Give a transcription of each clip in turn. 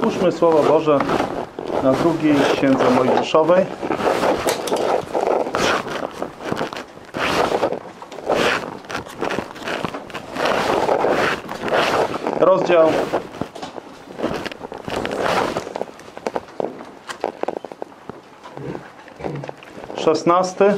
Otwórzmy Słowo Boże na drugiej Księdze Mojżeszowej. Rozdział 16.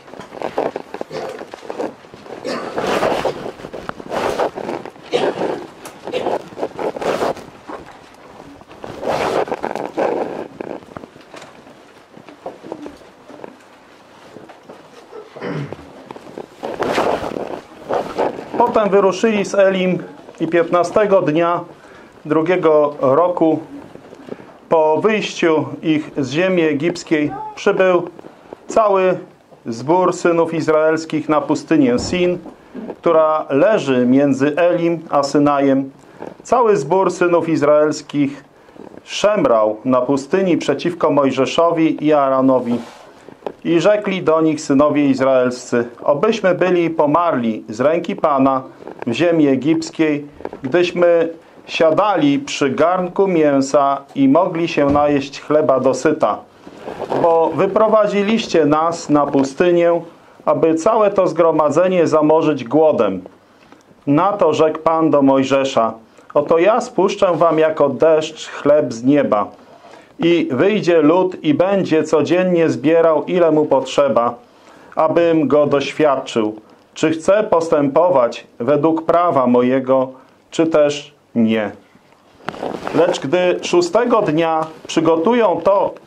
Potem wyruszyli z Elim i 15 dnia drugiego roku po wyjściu ich z ziemi egipskiej przybył cały zbór synów izraelskich na pustynię Sin, która leży między Elim a Synajem. Cały zbór synów izraelskich szemrał na pustyni przeciwko Mojżeszowi i Aaronowi. I rzekli do nich synowie izraelscy: obyśmy byli pomarli z ręki Pana w ziemi egipskiej, gdyśmy siadali przy garnku mięsa i mogli się najeść chleba dosyta. Bo wyprowadziliście nas na pustynię, aby całe to zgromadzenie zamorzyć głodem. Na to rzekł Pan do Mojżesza: oto ja spuszczę wam jako deszcz chleb z nieba. I wyjdzie lud i będzie codziennie zbierał, ile mu potrzeba, abym go doświadczył, czy chce postępować według prawa mojego, czy też nie. Lecz gdy 6 dnia przygotują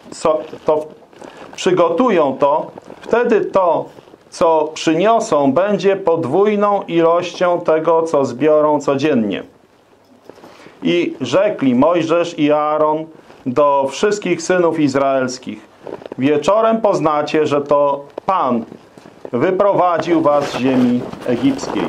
to, wtedy to, co przyniosą, będzie podwójną ilością tego, co zbiorą codziennie. I rzekli Mojżesz i Aaron do wszystkich synów izraelskich: wieczorem poznacie, że to Pan wyprowadził was z ziemi egipskiej.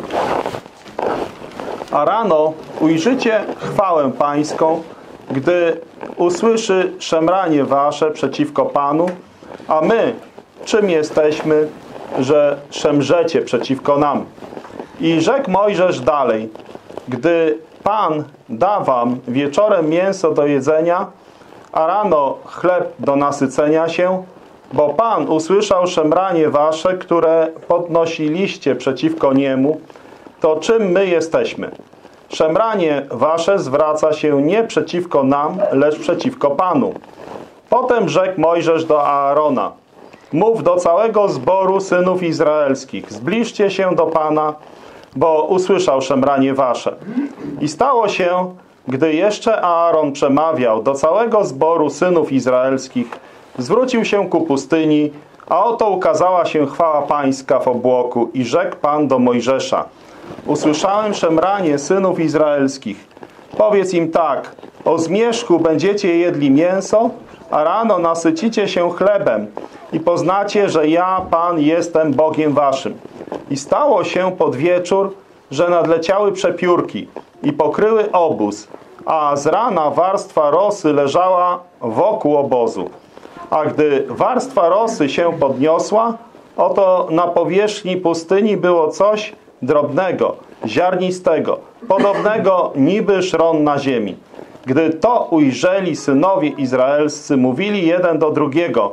A rano ujrzycie chwałę pańską, gdy usłyszy szemranie wasze przeciwko Panu, a my czym jesteśmy, że szemrzecie przeciwko nam? I rzekł Mojżesz dalej: gdy Pan da wam wieczorem mięso do jedzenia, a rano chleb do nasycenia się, bo Pan usłyszał szemranie wasze, które podnosiliście przeciwko Niemu, to czym my jesteśmy? Szemranie wasze zwraca się nie przeciwko nam, lecz przeciwko Panu. Potem rzekł Mojżesz do Aarona: mów do całego zboru synów izraelskich: zbliżcie się do Pana, bo usłyszał szemranie wasze. I stało się, gdy jeszcze Aaron przemawiał do całego zboru synów izraelskich, zwrócił się ku pustyni, a oto ukazała się chwała pańska w obłoku i rzekł Pan do Mojżesza: usłyszałem szemranie synów izraelskich. Powiedz im tak: o zmierzchu będziecie jedli mięso, a rano nasycicie się chlebem i poznacie, że ja, Pan, jestem Bogiem waszym. I stało się pod wieczór, że nadleciały przepiórki i pokryły obóz, a z rana warstwa rosy leżała wokół obozu. A gdy warstwa rosy się podniosła, oto na powierzchni pustyni było coś drobnego, ziarnistego, podobnego niby szron na ziemi. Gdy to ujrzeli synowie izraelscy, mówili jeden do drugiego: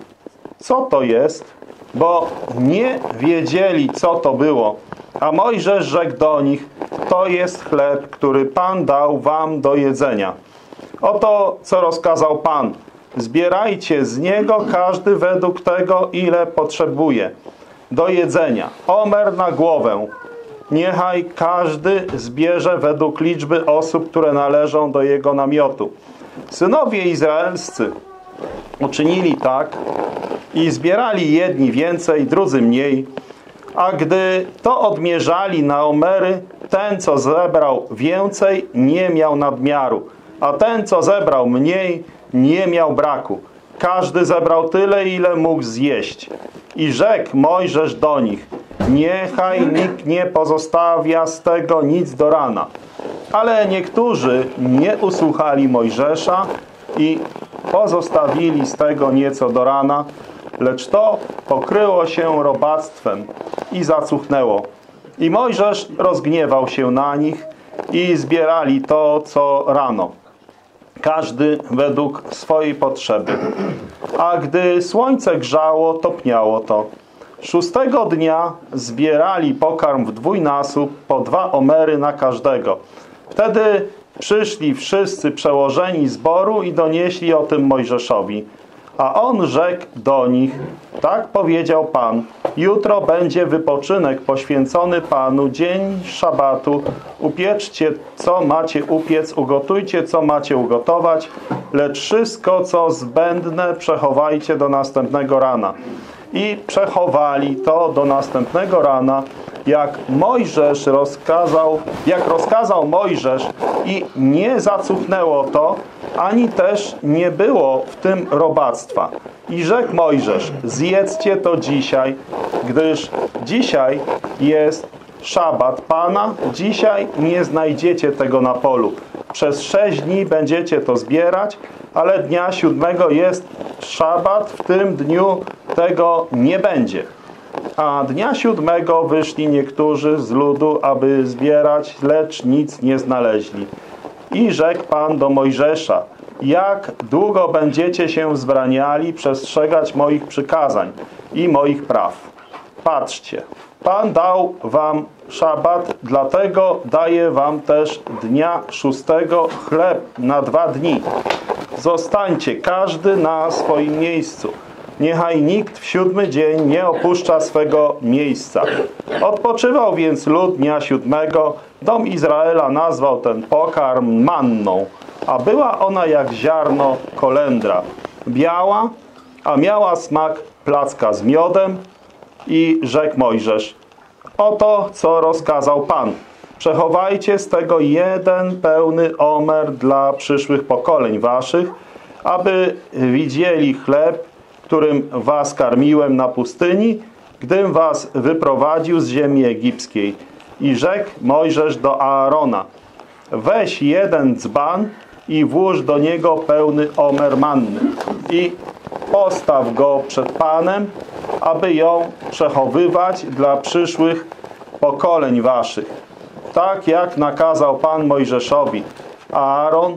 co to jest? Bo nie wiedzieli, co to było. A Mojżesz rzekł do nich: to jest chleb, który Pan dał wam do jedzenia. Oto, co rozkazał Pan: zbierajcie z niego każdy według tego, ile potrzebuje do jedzenia. Omer na głowę. Niechaj każdy zbierze według liczby osób, które należą do jego namiotu. Synowie izraelscy uczynili tak i zbierali jedni więcej, drudzy mniej. A gdy to odmierzali na omery, ten, co zebrał więcej, nie miał nadmiaru, a ten, co zebrał mniej, nie miał braku. Każdy zebrał tyle, ile mógł zjeść. I rzekł Mojżesz do nich: niechaj nikt nie pozostawia z tego nic do rana. Ale niektórzy nie usłuchali Mojżesza i pozostawili z tego nieco do rana, lecz to pokryło się robactwem i zacuchnęło. I Mojżesz rozgniewał się na nich i zbierali to, co rano. każdy według swojej potrzeby. A gdy słońce grzało, topniało to. 6. dnia zbierali pokarm w dwójnasób, po 2 omery na każdego. Wtedy przyszli wszyscy przełożeni zboru i donieśli o tym Mojżeszowi. A on rzekł do nich: tak powiedział Pan, jutro będzie wypoczynek poświęcony Panu, dzień szabatu. Upieczcie, co macie upiec, ugotujcie, co macie ugotować, lecz wszystko, co zbędne, przechowajcie do następnego rana. I przechowali to do następnego rana, jak rozkazał Mojżesz, i nie zacuchnęło to, ani też nie było w tym robactwa. I rzekł Mojżesz: zjedzcie to dzisiaj, gdyż dzisiaj jest szabat Pana, dzisiaj nie znajdziecie tego na polu. Przez 6 dni będziecie to zbierać, ale dnia 7 jest szabat, w tym dniu tego nie będzie. A dnia 7 wyszli niektórzy z ludu, aby zbierać, lecz nic nie znaleźli. I rzekł Pan do Mojżesza: jak długo będziecie się wzbraniali przestrzegać moich przykazań i moich praw? Patrzcie, Pan dał wam szabat, dlatego daje wam też dnia 6 chleb na 2 dni. Zostańcie każdy na swoim miejscu. Niechaj nikt w 7 dzień nie opuszcza swego miejsca. Odpoczywał więc lud dnia 7. Dom Izraela nazwał ten pokarm manną, a była ona jak ziarno kolendra, biała, a miała smak placka z miodem. I rzekł Mojżesz: oto, co rozkazał Pan. Przechowajcie z tego 1 pełny omer dla przyszłych pokoleń waszych, aby widzieli chleb, którym was karmiłem na pustyni, gdym was wyprowadził z ziemi egipskiej. I rzekł Mojżesz do Aarona: weź 1 dzban i włóż do niego pełny omer manny i postaw go przed Panem, aby ją przechowywać dla przyszłych pokoleń waszych, tak jak nakazał Pan Mojżeszowi. A Aaron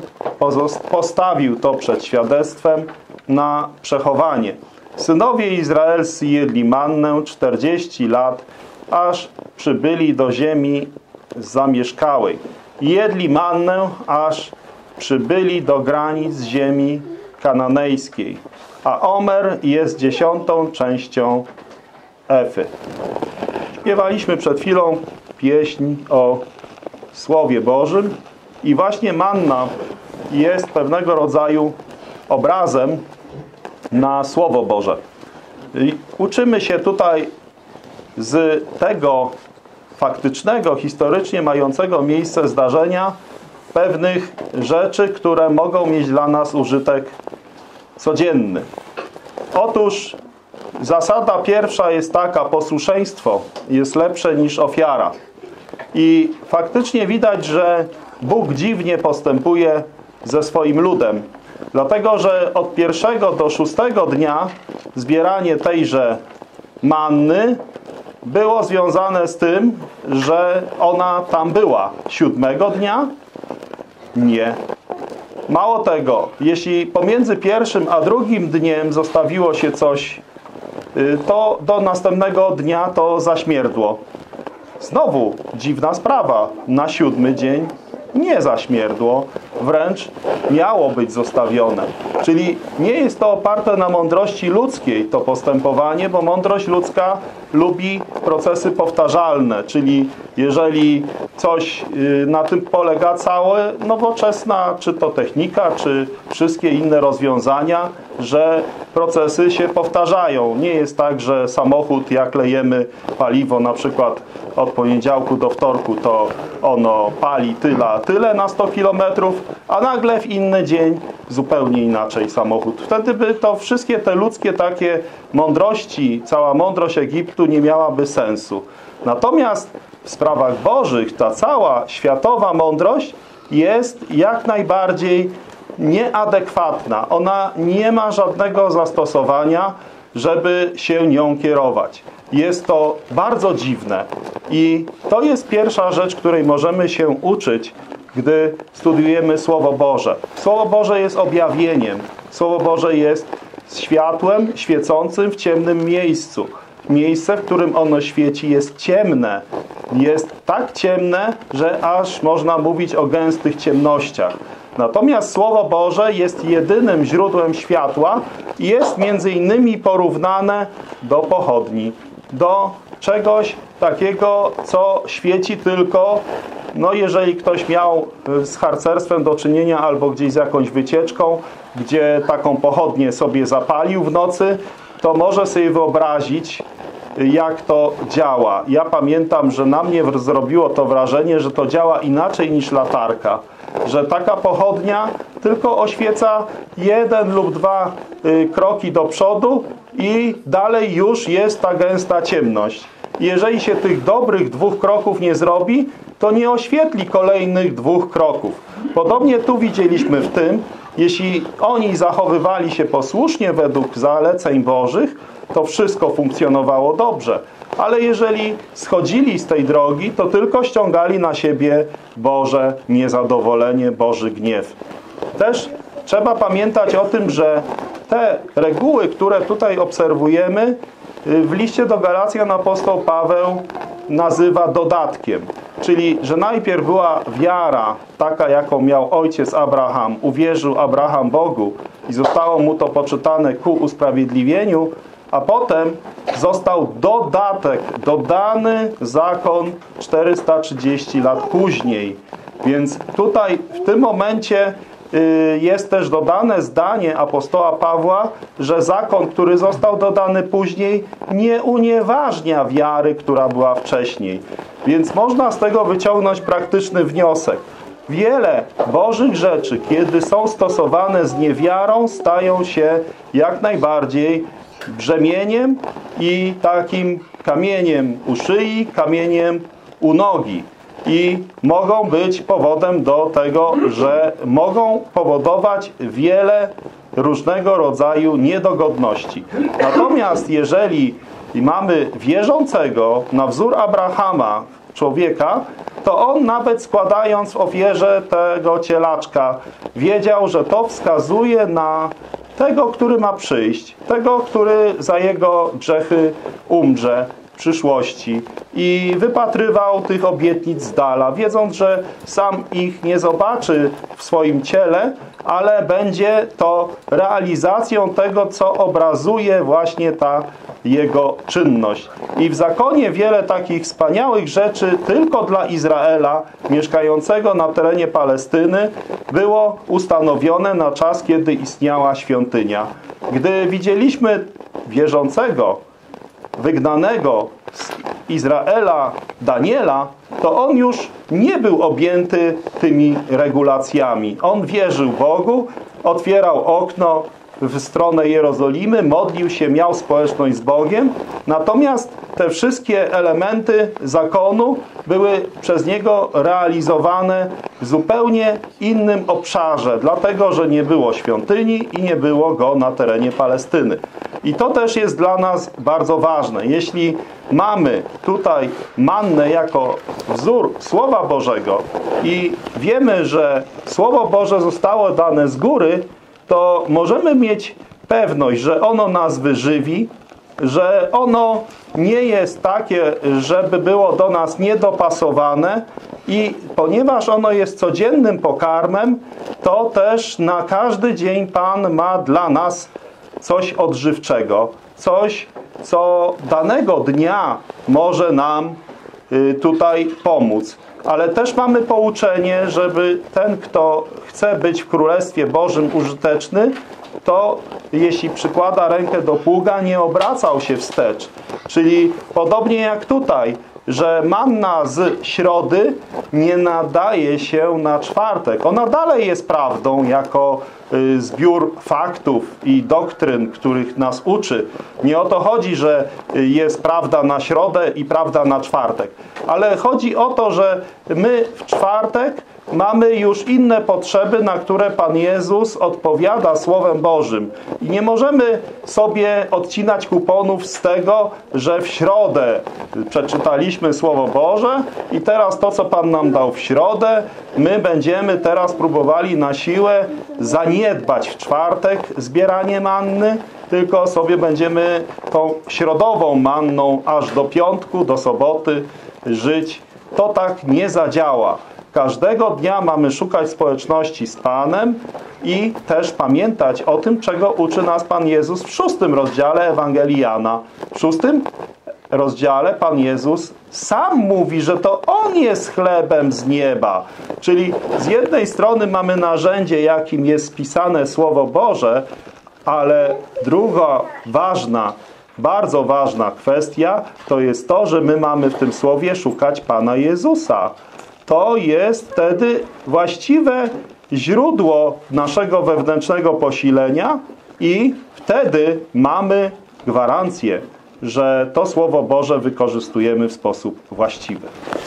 postawił to przed świadectwem na przechowanie. Synowie izraelscy jedli mannę 40 lat, aż przybyli do ziemi zamieszkałej. Jedli mannę, aż przybyli do granic ziemi kananejskiej. A omer jest 10. częścią efy. Śpiewaliśmy przed chwilą pieśń o Słowie Bożym i właśnie manna jest pewnego rodzaju obrazem na Słowo Boże. I uczymy się tutaj z tego faktycznego, historycznie mającego miejsce zdarzenia pewnych rzeczy, które mogą mieć dla nas użytek codzienny. Otóż zasada pierwsza jest taka: posłuszeństwo jest lepsze niż ofiara. I faktycznie widać, że Bóg dziwnie postępuje ze swoim ludem. Dlatego, że od 1. do 6. dnia zbieranie tejże manny było związane z tym, że ona tam była. 7. dnia? Nie. Mało tego, jeśli pomiędzy 1. a 2. dniem zostawiło się coś, to do następnego dnia to zaśmierdło. Znowu dziwna sprawa. Na 7. dzień nie zaśmierdło, wręcz miało być zostawione. Czyli nie jest to oparte na mądrości ludzkiej to postępowanie, bo mądrość ludzka lubi procesy powtarzalne, czyli jeżeli coś na tym polega całe nowoczesna, czy to technika, czy wszystkie inne rozwiązania, że procesy się powtarzają. Nie jest tak, że samochód, jak lejemy paliwo na przykład od poniedziałku do wtorku, to ono pali tyle na 100 km, a nagle w inny dzień zupełnie inaczej samochód. Wtedy by to wszystkie te ludzkie takie mądrości, cała mądrość Egiptu nie miałaby sensu. Natomiast w sprawach bożych ta cała światowa mądrość jest jak najbardziej nieadekwatna. Ona nie ma żadnego zastosowania, żeby się nią kierować. Jest to bardzo dziwne i to jest pierwsza rzecz, której możemy się uczyć gdy studiujemy Słowo Boże. Słowo Boże jest objawieniem. Słowo Boże jest światłem świecącym w ciemnym miejscu. Miejsce, w którym ono świeci, jest ciemne. Jest tak ciemne, że aż można mówić o gęstych ciemnościach. Natomiast Słowo Boże jest jedynym źródłem światła i jest między innymi porównane do pochodni, do czegoś takiego, co świeci tylko, no jeżeli ktoś miał z harcerstwem do czynienia albo gdzieś z jakąś wycieczką, gdzie taką pochodnię sobie zapalił w nocy, to może sobie wyobrazić, jak to działa. Ja pamiętam, że na mnie zrobiło to wrażenie, że to działa inaczej niż latarka. Że taka pochodnia tylko oświeca 1 lub 2 kroki do przodu i dalej już jest ta gęsta ciemność. Jeżeli się tych dobrych 2 kroków nie zrobi, to nie oświetli kolejnych 2 kroków. Podobnie tu widzieliśmy w tym, jeśli oni zachowywali się posłusznie według zaleceń Bożych, to wszystko funkcjonowało dobrze. Ale jeżeli schodzili z tej drogi, to tylko ściągali na siebie Boże niezadowolenie, Boży gniew. Też trzeba pamiętać o tym, że te reguły, które tutaj obserwujemy, w liście do Galacjan apostoł Paweł nazywa dodatkiem. Czyli, że najpierw była wiara, taka jaką miał ojciec Abraham. Uwierzył Abraham Bogu i zostało mu to poczytane ku usprawiedliwieniu, a potem został dodatek, dodany zakon 430 lat później. Więc tutaj w tym momencie jest też dodane zdanie apostoła Pawła, że zakon, który został dodany później, nie unieważnia wiary, która była wcześniej. Więc można z tego wyciągnąć praktyczny wniosek. Wiele Bożych rzeczy, kiedy są stosowane z niewiarą, stają się jak najbardziej brzemieniem i takim kamieniem u szyi, kamieniem u nogi. I mogą być powodem do tego, że mogą powodować wiele różnego rodzaju niedogodności. Natomiast jeżeli mamy wierzącego na wzór Abrahama człowieka, to on nawet składając w ofierze tego cielaczka wiedział, że to wskazuje na tego, który ma przyjść, tego, który za jego grzechy umrze w przyszłości i wypatrywał tych obietnic z dala, wiedząc, że sam ich nie zobaczy w swoim ciele, ale będzie to realizacją tego, co obrazuje właśnie ta jego czynność. I w zakonie wiele takich wspaniałych rzeczy tylko dla Izraela, mieszkającego na terenie Palestyny, było ustanowione na czas, kiedy istniała świątynia. Gdy widzieliśmy wierzącego, wygnanego z Izraela Daniela, to on już nie był objęty tymi regulacjami. On wierzył Bogu, otwierał okno w stronę Jerozolimy, modlił się, miał społeczność z Bogiem, natomiast te wszystkie elementy zakonu były przez niego realizowane w zupełnie innym obszarze, dlatego, że nie było świątyni i nie było go na terenie Palestyny. I to też jest dla nas bardzo ważne. Jeśli mamy tutaj mannę jako wzór Słowa Bożego i wiemy, że Słowo Boże zostało dane z góry, to możemy mieć pewność, że ono nas wyżywi, że ono nie jest takie, żeby było do nas niedopasowane i ponieważ ono jest codziennym pokarmem, to też na każdy dzień Pan ma dla nas coś odżywczego, coś, co danego dnia może nam tutaj pomóc. Ale też mamy pouczenie, żeby ten, kto chce być w Królestwie Bożym użyteczny, to jeśli przykłada rękę do pługa, nie obracał się wstecz. Czyli podobnie jak tutaj, że manna z środy nie nadaje się na czwartek. Ona dalej jest prawdą jako zbiór faktów i doktryn, których nas uczy. Nie o to chodzi, że jest prawda na środę i prawda na czwartek. Ale chodzi o to, że my w czwartek mamy już inne potrzeby, na które Pan Jezus odpowiada Słowem Bożym. I nie możemy sobie odcinać kuponów z tego, że w środę przeczytaliśmy Słowo Boże i teraz to, co Pan nam dał w środę, my będziemy teraz próbowali na siłę zaniedbać w czwartek zbieranie manny, tylko sobie będziemy tą środową manną aż do piątku, do soboty żyć. To tak nie zadziała. Każdego dnia mamy szukać społeczności z Panem i też pamiętać o tym, czego uczy nas Pan Jezus w 6 rozdziale Ewangelii Jana. W 6 rozdziale Pan Jezus sam mówi, że to On jest chlebem z nieba. Czyli z jednej strony mamy narzędzie, jakim jest spisane Słowo Boże, ale druga ważna, bardzo ważna kwestia to jest to, że my mamy w tym Słowie szukać Pana Jezusa. To jest wtedy właściwe źródło naszego wewnętrznego posilenia i wtedy mamy gwarancję, że to Słowo Boże wykorzystujemy w sposób właściwy.